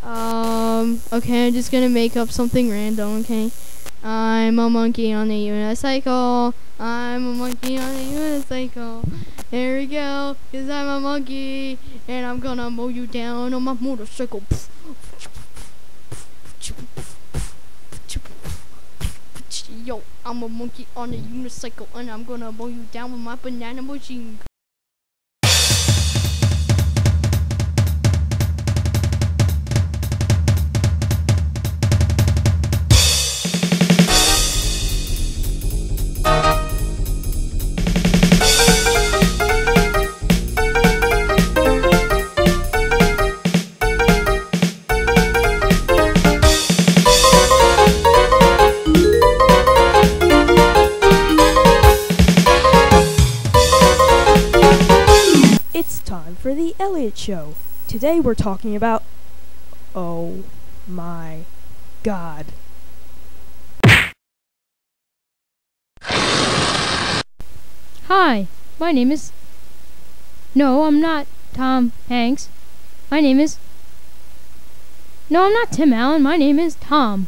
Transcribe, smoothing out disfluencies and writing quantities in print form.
Okay, I'm just gonna make up something random, okay? I'm a monkey on a unicycle. I'm a monkey on a unicycle. Here we go, 'cause I'm a monkey, and I'm gonna mow you down on my motorcycle. Yo, I'm a monkey on a unicycle, and I'm gonna mow you down with my banana machine. It's time for the Elliot Show. Today we're talking about... Oh my God. Hi, my name is... No, I'm not Tom Hanks. My name is... No, I'm not Tim Allen. My name is Tom.